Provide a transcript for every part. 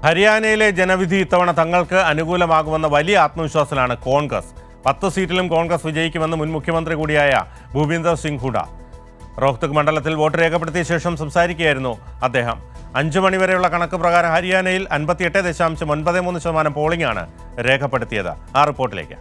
ഹരിയാനയിലെ ജനവിധി ഇത്തവണ തങ്ങൾക്ക് അനുകൂലമാകുമെന്ന വലിയ ആത്മവിശ്വാസത്തിലാണ് കോൺഗ്രസ്. 10 സീറ്റിലും കോൺഗ്രസ് വിജയിക്കുമെന്ന് മുൻ മുഖ്യമന്ത്രി കൂടിയായ ഭൂപീന്ദർ സിംഗ് ഹൂഡ റോഹ്തക് മണ്ഡലത്തിൽ വോട്ട് രേഖപ്പെടുത്തിയ ശേഷം സംസാരിക്കുകയായിരുന്നു അദ്ദേഹം. 5 മണിവരെയുള്ള കണക്ക് പ്രകാരം ഹരിയാനയിൽ 58.93% പോളിംഗ് ആണ് രേഖപ്പെടുത്തിയത്. ആ റിപ്പോർട്ടിലേക്ക്.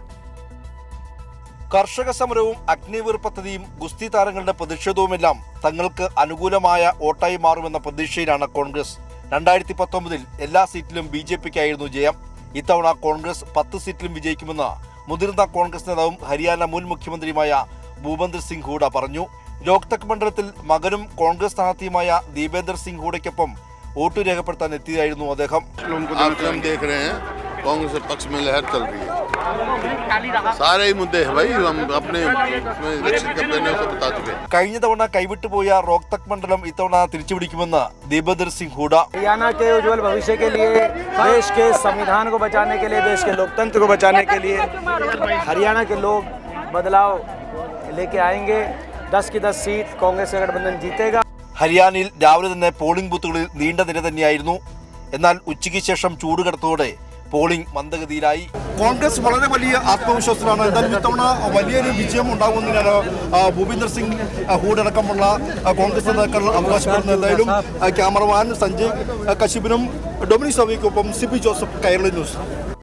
കർഷക സമരവും അഗ്നിവീർ പദ്ധതിയും ഗുസ്തി താരങ്ങളുടെ പ്രതിഷേധവുമെല്ലാം തങ്ങൾക്ക് അനുകൂലമായ വോട്ടായി മാറുമെന്ന പ്രതീക്ഷയിലാണ് കോൺഗ്രസ്. 2019 എല്ലാ സീറ്റിലും BJPക്കായിരുന്നു ജയം. ഇത്തവണ കോൺഗ്രസ് 10 സീറ്റിലും വിജയിക്കുമെന്ന് മുതിർന്ന കോൺഗ്രസ് നേതാവും ഹരിയാന മുൻ മുഖ്യമന്ത്രിയുമായ ഭൂപീന്ദർ സിംഗ് ഹൂഡ പറഞ്ഞു. രോഹ്തക് മണ്ഡലത്തിൽ മകനും കോൺഗ്രസ് സ്ഥാനാർത്ഥിയുമായ ദീപേന്ദർ സിംഗ് ഹൂഡയ്ക്കൊപ്പം വോട്ട് രേഖപ്പെടുത്താൻ എത്തിയതായിരുന്നു അദ്ദേഹം. कांग्रेस पक्ष में लहर चल रही है. सारे ही मुद्दे हैं भाई, हम अपने बता चुके. കഴിഞ്ഞ തവണ കൈവിട്ടുപോയ റോഹ്തക് മണ്ഡലം ഇത്തവണ തിരിച്ചുപിടിക്കുമെന്ന് ദീപേന്ദർ സിംഗ് ഹൂഡ. हरियाणा के उज्जवल भविष्य के लिए, देश के संविधान को बचाने के लिए, देश के लोकतंत्र को बचाने के लिए हरियाणा के लोग बदलाव लेके आएंगे. 10 की 10 सीट कांग्रेस का गठबंधन जीतेगा. ഹരിയാനയിൽ രാവിലെ തന്നെ പോളിംഗ് ബൂത്തുകളിൽ നീണ്ട നിര തന്നെയായിരുന്നു. എന്നാൽ ഉച്ചയ്ക്ക് ശേഷം ചൂടുകടത്തോടെ പോളിംഗ് മന്ദഗതിയിലായി. കോൺഗ്രസ് വളരെ വലിയ ആത്മവിശ്വാസത്തിലാണ്. എന്തായാലും ഇത്തവണ വലിയൊരു വിജയം ഉണ്ടാകുമെന്നാണ് ഭൂപീന്ദർ സിംഗ് ഹൂഡ അടക്കമുള്ള കോൺഗ്രസ് നേതാക്കൾ അവകാശപ്പെടുന്നത്. എന്തായാലും ക്യാമറമാൻ സഞ്ജയ് കശ്യപിനും ഡൊമിനിക് സവിക്കൊപ്പം CP ജോസഫ്, കൈരളി ന്യൂസ്.